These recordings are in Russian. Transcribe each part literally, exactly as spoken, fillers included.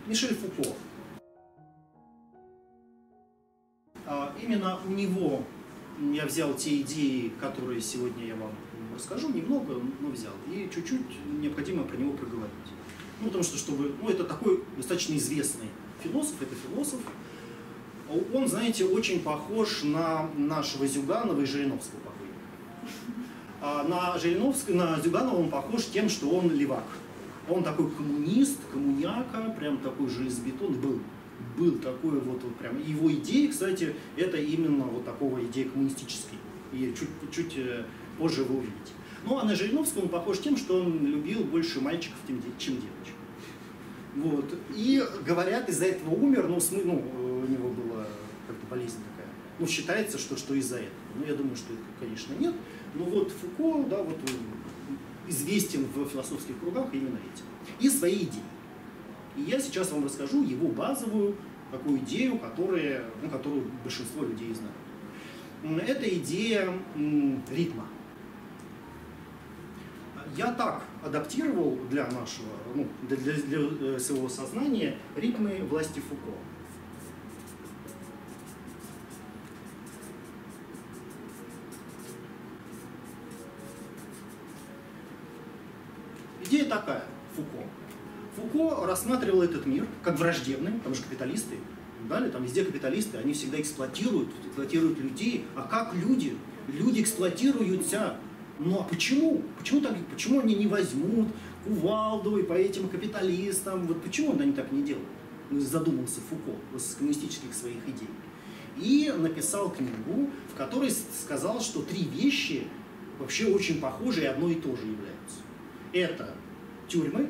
Мишель Фуко. Именно у него я взял те идеи, которые сегодня я вам расскажу, немного, но взял, и чуть-чуть необходимо про него проговорить. Ну, потому что, чтобы, ну, это такой достаточно известный философ, это философ. Он, знаете, очень похож на нашего Зюганова и Жириновского покойного. А на Жириновского, на Зюганова он похож тем, что он левак. Он такой коммунист, коммуняка, прям такой железобетонный был. Был такой вот, вот прям. Его идеи, кстати, это именно вот такого идеи коммунистической. И чуть, чуть позже вы увидите. Ну, а на Жириновского он похож тем, что он любил больше мальчиков, чем девочек. Вот. И говорят, из-за этого умер, ну, смы, ну у него была как-то болезнь такая. Ну, считается, что, что из-за этого. Ну, я думаю, что это, конечно, нет. Но вот Фуко, да, вот известен в философских кругах именно этим. И свои идеи. И я сейчас вам расскажу его базовую такую идею, которая, ну, которую большинство людей знают. Это идея ритма. Я так адаптировал для нашего, ну, для, для, для своего сознания ритмы власти Фуко. Идея такая, Фуко. Фуко рассматривал этот мир как враждебный, потому что капиталисты, далее, там везде капиталисты, они всегда эксплуатируют, эксплуатируют людей. А как люди? Люди эксплуатируются. Ну а почему? Почему, так, почему они не возьмут кувалду и по этим капиталистам? Вот почему они так не делают? Задумался Фуко с коммунистических своих идей. И написал книгу, в которой сказал, что три вещи вообще очень похожи и одно и то же являются. Это тюрьмы,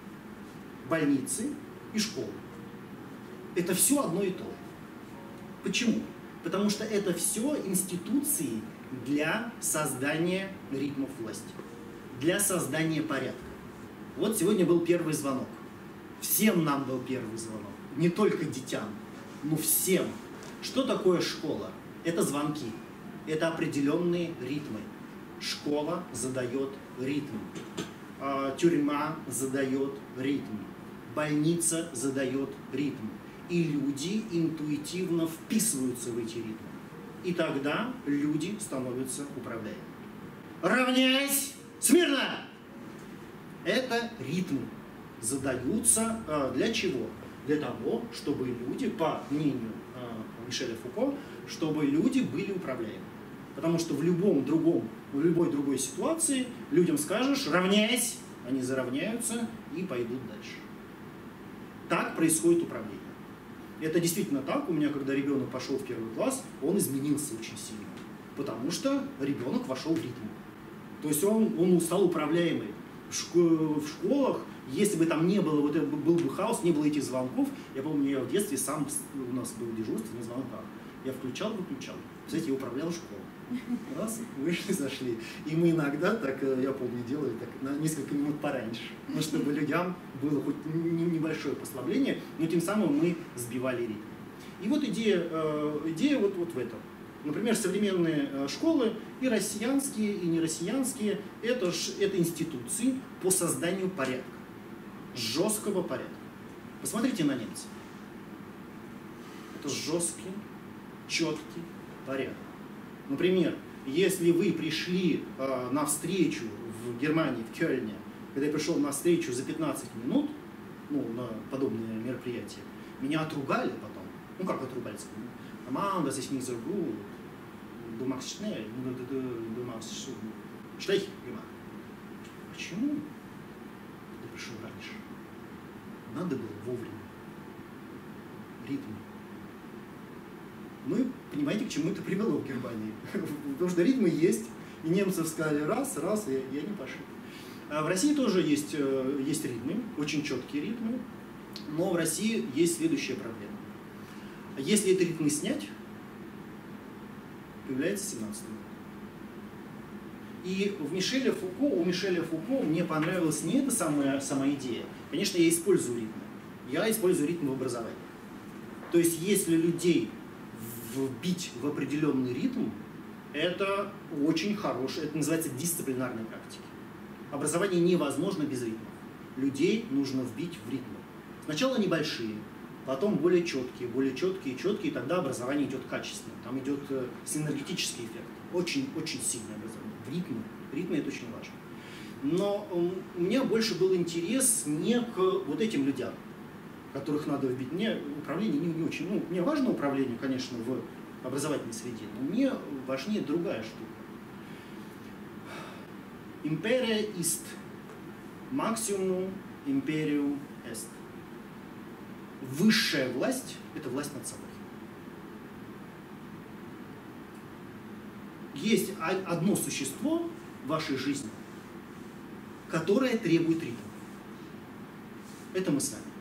больницы и школы. Это все одно и то же. Почему? Потому что это все институции для создания ритмов власти, для создания порядка. Вот сегодня был первый звонок. Всем нам был первый звонок. Не только детям, но всем. Что такое школа? Это звонки. Это определенные ритмы. Школа задает ритм. Тюрьма задает ритм. Больница задает ритм. И люди интуитивно вписываются в эти ритмы. И тогда люди становятся управляемыми. Равняйсь! Смирно! Это ритмы задаются для чего? Для того, чтобы люди, по мнению Мишеля Фуко, чтобы люди были управляемы. Потому что в любом другом, в любой другой ситуации людям скажешь «равняйсь», они заравняются и пойдут дальше. Так происходит управление. Это действительно так. У меня, когда ребенок пошел в первый класс, он изменился очень сильно. Потому что ребенок вошел в ритм. То есть он, он стал управляемый. В школах, если бы там не было, вот это был бы хаос, не было этих звонков, я помню, я в детстве сам, у нас было дежурство на звонках. Я включал, выключал. Кстати, я управлял школой. Раз, вышли, зашли. И мы иногда, так, я помню, делали так на несколько минут пораньше. Ну, чтобы людям было хоть небольшое послабление, но тем самым мы сбивали ритм. И вот идея, идея вот, вот в этом. Например, современные школы, и россиянские, и нероссиянские, это, это институции по созданию порядка. Жесткого порядка. Посмотрите на немцев. Это жесткий, четкий порядок. Например, если вы пришли э, на встречу в Германии, в Кёльне, когда я пришел на встречу за пятнадцать минут, ну, на подобное мероприятие, меня отругали потом. Ну, как отругали? Мам, das ist nicht so gut. Du machst schnell. Du machst schlecht gemacht. Почему ты пришел раньше? Надо было вовремя. Ритм. Ну и понимаете, к чему это привело в Германии. Потому что ритмы есть, и немцы сказали раз, раз, и, и они пошли. А в России тоже есть, есть ритмы, очень четкие ритмы, но в России есть следующая проблема. Если эти ритмы снять, появляется семнадцатый год. И в Мишеля Фуко, у Мишеля Фуко мне понравилась не эта самая, сама идея. Конечно, я использую ритмы. Я использую ритмы в образовании. То есть, если людей вбить в определенный ритм, это очень хорошее, это называется дисциплинарной практикой. Образование невозможно без ритма. Людей нужно вбить в ритм. Сначала небольшие, потом более четкие, более четкие, четкие, и тогда образование идет качественное. Там идет синергетический эффект. Очень-очень сильное образование. В ритме. В ритме это очень важно. Но у меня больше был интерес не к вот этим людям, которых надо вбить. Мне управление не, не очень... Ну, мне важно управление, конечно, в образовательной среде, но мне важнее другая штука. Империя ist, максимум империум est. Высшая власть – это власть над собой. Есть одно существо в вашей жизни, которое требует ритма. Это мы сами.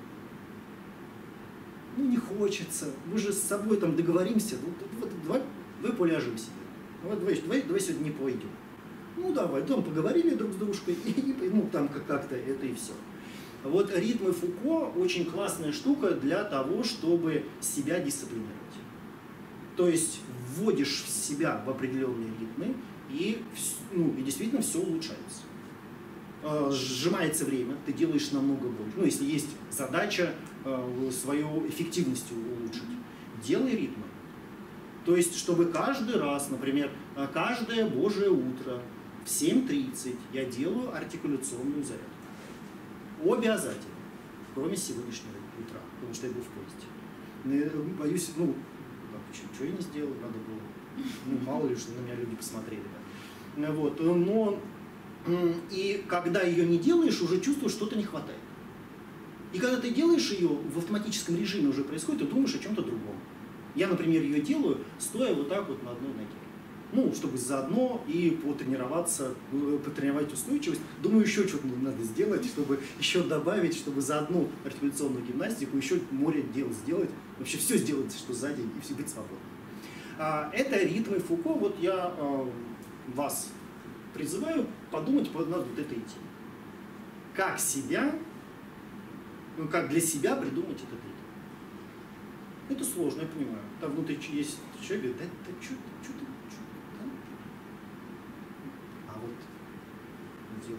Ну, не хочется. Мы же с собой там договоримся. Вот, вот, давай, давай поляжем себе. Вот, давай, давай, давай сегодня не пойдем. Ну, давай, там поговорили друг с дружкой, и, и, ну, там как-то это и все. Вот ритмы Фуко очень классная штука для того, чтобы себя дисциплинировать. То есть вводишь себя в определенные ритмы, и, ну, и действительно все улучшается. Сжимается время, ты делаешь намного больше. Ну, если есть задача э, свою эффективность улучшить, делай ритмы. То есть, чтобы каждый раз, например, каждое божие утро в семь тридцать я делаю артикуляционную зарядку. Обязательно. Кроме сегодняшнего утра, потому что я был в поезде. Боюсь, ну, что я не сделал, надо было. Ну, мало ли, что на меня люди посмотрели. Да. Вот, но... И когда ее не делаешь, уже чувствуешь, что-то не хватает. И когда ты делаешь ее, в автоматическом режиме уже происходит, ты думаешь о чем-то другом. Я, например, ее делаю, стоя вот так вот на одной ноге. Ну, чтобы заодно и потренироваться, потренировать устойчивость. Думаю, еще что-то надо сделать, чтобы еще добавить, чтобы за одну артикуляционную гимнастику еще море дел сделать. Вообще все сделать, что сзади, и все быть свободным. Это ритмы Фуко. Вот я вас призываю подумать над вот этой темой. Как себя, ну, как для себя придумать этот ритм. Это сложно, я понимаю. Там внутри есть человек, говорит, да, да что ты, что ты, что ты, да? А вот, надо.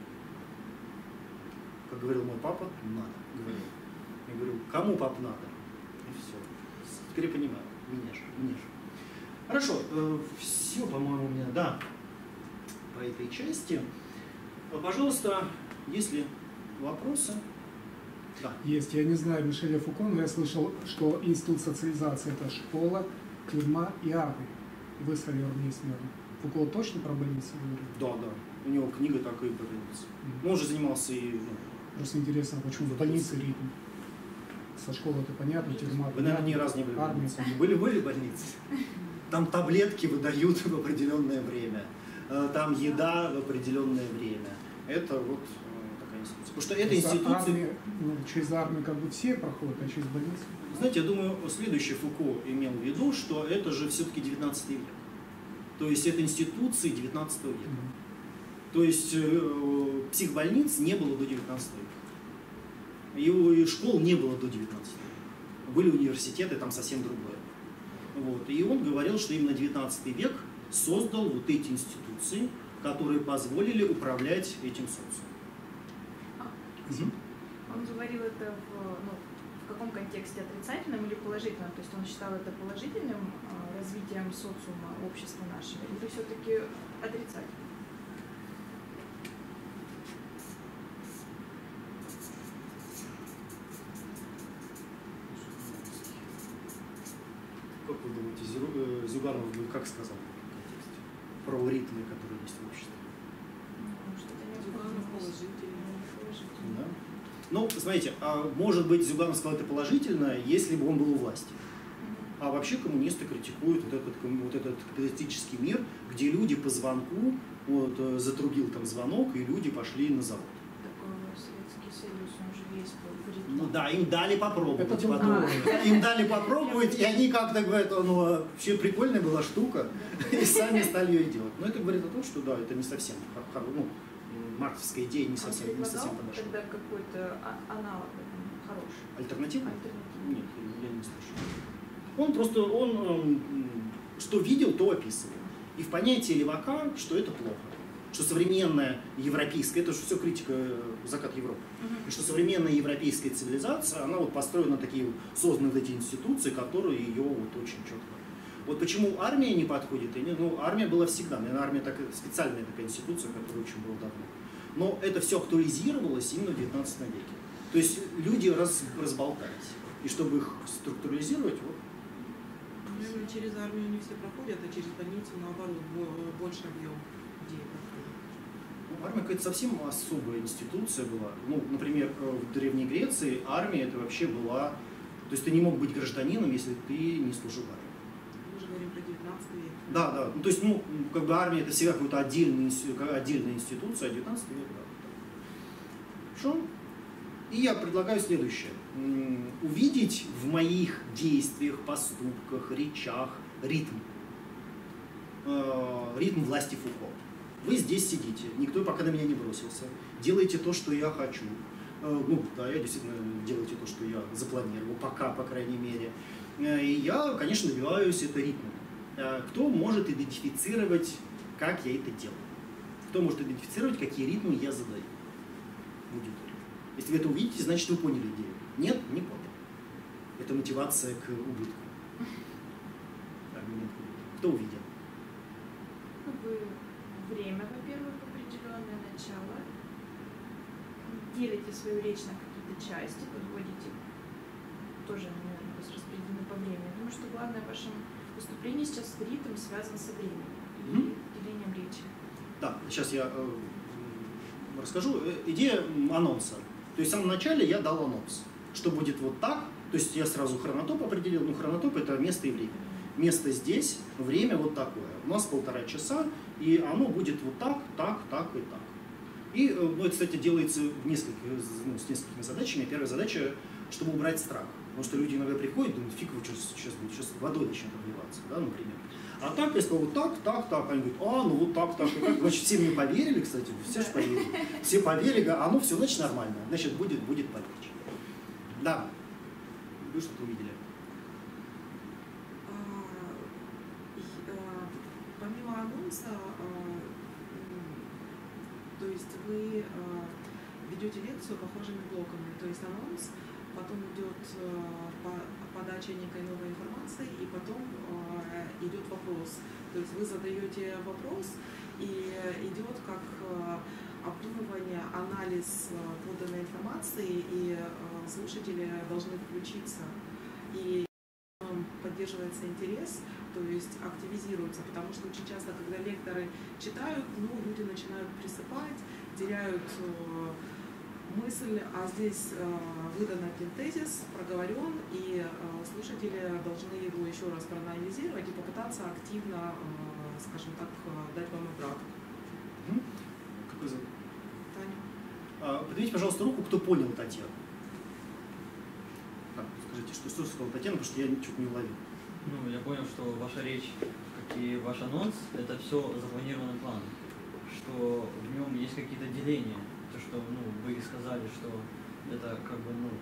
Как говорил мой папа, надо, говорил. Я говорю, кому пап надо? И все. Теперь я понимаю, мне же, мне же. Хорошо, э, все, по-моему, у меня, да, по этой части. Пожалуйста, если вопросы. Да. Есть. Я не знаю Мишеля Фуко, но я слышал, что институт социализации – это школа, тюрьма и армия. Вы сказали вместе, наверное. Фуко точно про больницы говорит? Да, да. У него книга так и про больницы. Mm-hmm. Он уже занимался и... Ну, просто интересно, почему в больнице ритм? Со школы это понятно, тюрьма. Вы, наверное, ни разу не были в больнице. Были-были больницы? Там таблетки выдают в определенное время. Там еда в определенное время. Это вот такая институция. Потому что эта институция... Армия, ну, через армию как бы все проходят, а через больницу? Знаете, я думаю, следующий Фуко имел в виду, что это же все-таки девятнадцатый век. То есть это институции девятнадцатого века. Mm-hmm. То есть э, психбольниц не было до девятнадцатого века. И школ не было до девятнадцатого века. Были университеты, там совсем другое. Вот. И он говорил, что именно девятнадцатый век создал вот эти институции, которые позволили управлять этим социумом. А, угу. Он говорил это в, ну, в каком контексте, отрицательном или положительном? То есть он считал это положительным э, развитием социума, общества нашего, или все-таки отрицательным? Как вы думаете, Зюганов как сказал? Про ритмы, которые есть в обществе. Да? Ну, смотрите, а может быть, Зюганов сказал это положительно, если бы он был у власти. А вообще коммунисты критикуют вот этот, вот этот капиталистический мир, где люди по звонку, вот, затрубил там звонок, и люди пошли на завод. Такой Советский Союз, он же есть по Ну да, им дали попробовать. Это потом. Им дали попробовать, и они как-то говорят, ну, вообще прикольная была штука, и сами стали ее делать. Но это говорит о том, что да, это не совсем, ну, марксовская идея не совсем, не совсем подошла. Тогда какой-то аналог хороший. Альтернативный? Альтернативный. Нет, я не слышал. Он просто, он, что видел, то описывал. И в понятии левака, что это плохо. что современная европейская, это же все критика закат Европы, и что современная европейская цивилизация, она вот построена на такие, созданы вот эти институции, которые ее вот очень четко. Вот почему армия не подходит, ну, армия была всегда, наверное, армия так, специальная такая институция, которая очень была давно. Но это все актуализировалось именно в девятнадцатом веке. То есть люди раз, разболтались. И чтобы их структурализировать, вот. Наверное, через армию не все проходят, а через больницу, наоборот, больше объем людей проходит. Ну, армия какая-то совсем особая институция была. Ну, например, в Древней Греции армия это вообще была... То есть ты не мог быть гражданином, если ты не служил в армии. Мы же говорим про девятнадцатый век. Да, да. Ну, то есть, ну, как бы армия это всегда какая-то отдельная, отдельная институция, а девятнадцатый век, да. Хорошо? И я предлагаю следующее. Увидеть в моих действиях, поступках, речах ритм. Э, ритм власти Фуко. Вы здесь сидите, никто пока на меня не бросился. Делаете то, что я хочу. Э, ну, да, я действительно делаете то, что я запланировал, пока, по крайней мере. Э, и я, конечно, добиваюсь это ритмом. Э, кто может идентифицировать, как я это делаю? Кто может идентифицировать, какие ритмы я задаю в аудитории? Если вы это увидите, значит, вы поняли идею. Нет, не понял. Это мотивация к убытку. Аргумент к убытку. Кто увидел? Как бы время, во-первых, определенное начало. Делите свою речь на какие-то части, подводите. Тоже, наверное, распределены по времени. Я думаю, что главное в вашем выступлении сейчас ритм связан со временем и mm-hmm. делением речи. Да, сейчас я э, расскажу. Идея анонса. То есть в самом начале я дал анонс, что будет вот так. То есть я сразу хронотоп определил. Ну, хронотоп – это место и время. Место здесь, время вот такое. У нас полтора часа, и оно будет вот так, так, так и так. И, ну, это, кстати, делается в нескольких, ну, с несколькими задачами. Первая задача – чтобы убрать страх. Потому что люди иногда приходят, думают, фиг вы сейчас, сейчас будет, сейчас водой начнет обливаться, да, например. А так, я сказал, вот так, так, так. Они говорят, а, ну вот так, так и так. Значит, все мне поверили, кстати, все же поверили. Все поверили, а ну все, значит, нормально. Значит, будет, будет полегче. Да. Вы что-то увидели? Помимо анонса, то есть вы ведете лекцию похожими блоками. То есть анонс, потом идет подача некой новой информации, и потом идет вопрос. То есть вы задаете вопрос, и идет как обдумывание, анализ поданной информации, и слушатели должны включиться. И поддерживается интерес, то есть активизируется, потому что очень часто, когда лекторы читают, ну, люди начинают присыпать, теряют э, мысль, а здесь э, выдан один тезис, проговорен, и э, слушатели должны его еще раз проанализировать и попытаться активно, э, скажем так, дать вам обратно. Как вы зовут? Таня. А, поднимите, пожалуйста, руку, кто понял Татьяну. Так, скажите, что, что сказала Татьяна, потому что я чуть не уловил. Ну, я понял, что ваша речь, как и ваш анонс, это все запланированный план, что в нем есть какие-то деления, то, что, ну, вы сказали, что это как бы, ну,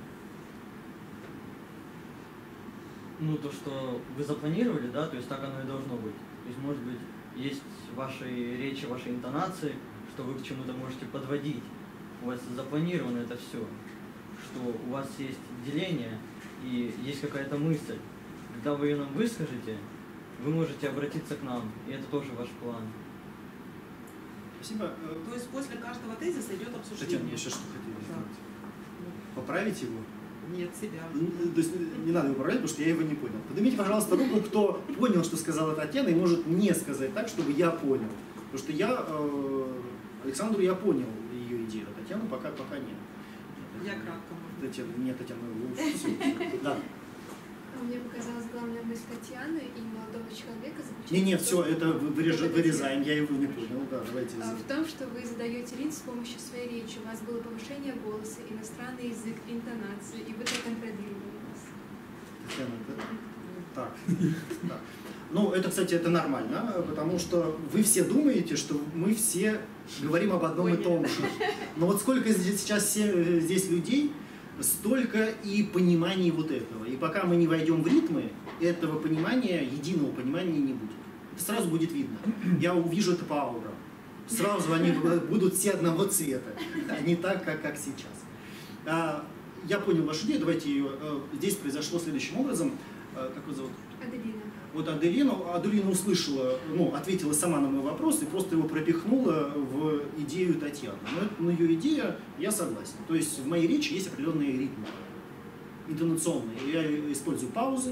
ну, то, что вы запланировали, да, то есть так оно и должно быть. То есть, может быть, есть ваши речи, ваши интонации, что вы к чему-то можете подводить. У вас запланировано это все, что у вас есть деление и есть какая-то мысль. Когда вы ее нам выскажете, вы можете обратиться к нам, и это тоже ваш план. Спасибо. То есть после каждого тезиса идет обсуждение. Татьяна, я сейчас что хотел Да. сделать? Поправить его? Нет, себя. То есть не надо его поправлять, потому что я его не понял. Поднимите, пожалуйста, руку, кто понял, что сказала Татьяна, и может мне сказать так, чтобы я понял. Потому что я, э, Александру я понял ее идею, а Татьяну пока, пока нет. Я кратко. Татьяна, нет, Татьяна, вы уж да. Мне показалась главная мысль Татьяны и молодого человека заключается... Не, нет, все, это вырежь, вырезаем, я его не понял. Да, давайте. В том, что вы задаете ритм с помощью своей речи. У вас было повышение голоса, иностранный язык, интонации, и вы это контролировали вас. Татьяна, это... Так. так. Ну, это, кстати, это нормально, потому что вы все думаете, что мы все говорим об одном и том же. Но вот сколько здесь сейчас все, здесь людей, столько и пониманий вот этого. И пока мы не войдем в ритмы, этого понимания, единого понимания не будет. Это сразу будет видно. Я увижу это по аурам. Сразу они будут все одного цвета, а не так, как, как сейчас. А, я понял вашу идею, давайте ее. Здесь произошло следующим образом. Как ее зовут? Аделина. Вот Аделина, Аделина услышала, ну, ответила сама на мой вопрос и просто его пропихнула в идею Татьяны. Но на ее идею я согласен. То есть в моей речи есть определенные ритмы, интонационные. Я использую паузы,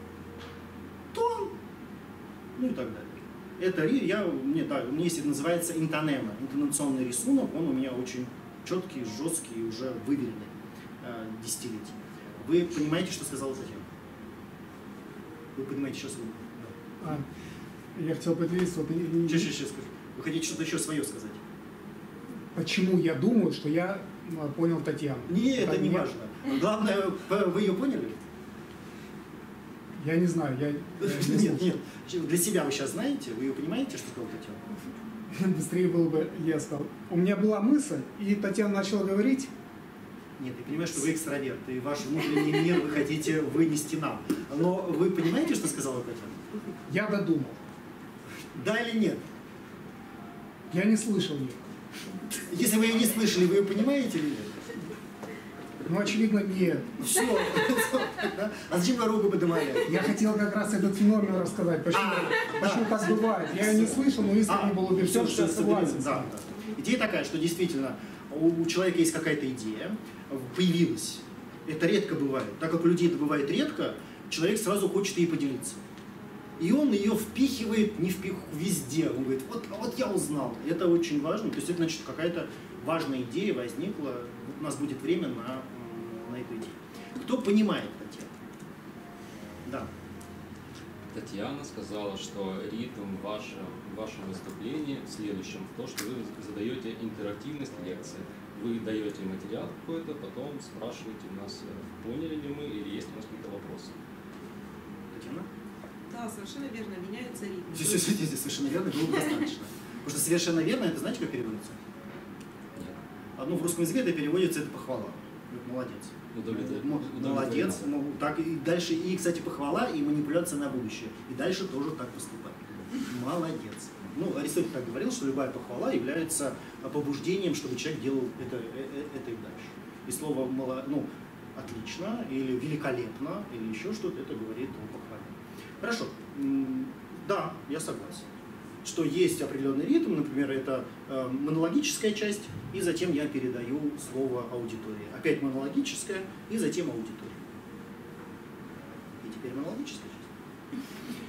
тон, ну и так далее. Это я, мне, да, у меня есть, это называется интонема, интонационный рисунок, он у меня очень четкий, жесткий, уже выверенный э, десятилетий. Вы понимаете, что сказала Татьяна? Вы понимаете, что сказала? Да. А, я хотел приветствовать. Сейчас, сейчас, сейчас скажу. Вы хотите что-то еще свое сказать? Почему я думаю, что я понял Татьяну? Не, это не нет. важно. Главное, вы ее поняли? Я не знаю, я, я не Нет, нет. Для себя вы сейчас знаете, вы ее понимаете, что сказала Татьяна? Быстрее было бы, я сказал. У меня была мысль, и Татьяна начала говорить. Нет, я понимаю, что вы экстраверт, и ваш внутренний мир вы хотите вынести нам. Но вы понимаете, что сказала Татьяна? Я додумал. Да или нет? Я не слышал ее. Если вы ее не слышали, вы ее понимаете или нет? Ну, очевидно, нет. Все. А зачем вы руку поднимали? Я хотел как раз этот феномен рассказать. Почему, А, почему да. так бывает? Я ее не слышал, но искренне был убежден, что я согласен. Да, да. Идея такая, что действительно у человека есть какая-то идея, появилась. Это редко бывает. Так как у людей это бывает редко, человек сразу хочет ей поделиться. И он ее впихивает не впих... везде. Он говорит, вот, вот я узнал. Это очень важно. То есть это значит, какая-то важная идея возникла. Вот у нас будет время на, на эту идею. Кто понимает Татьяну? Да. Татьяна сказала, что ритм ваше, в вашем выступлении в следующем, в то, что вы задаете интерактивность лекции. Вы даете материал какой-то, потом спрашиваете у нас, поняли ли мы или есть у нас какие-то вопросы. Татьяна? Да, совершенно верно, меняется ритм. Все, все, все, все, совершенно верно, было бы достаточно. Потому что совершенно верно, это знаете, как переводится? Нет. Одно в русском языке это переводится, это похвала. Вот молодец. Удовлетворено. Молодец. Ну, так и дальше, и, кстати, похвала, и манипуляция на будущее. И дальше тоже так поступать. Молодец. Ну, Аристотель так говорил, что любая похвала является побуждением, чтобы человек делал это, это и дальше. И слово ну, отлично, или великолепно, или еще что-то, это говорит о похвале. Хорошо. Да, я согласен. Что есть определенный ритм, например, это э, монологическая часть, и затем я передаю слово аудитории. Опять монологическая, и затем аудитория. И теперь монологическая часть.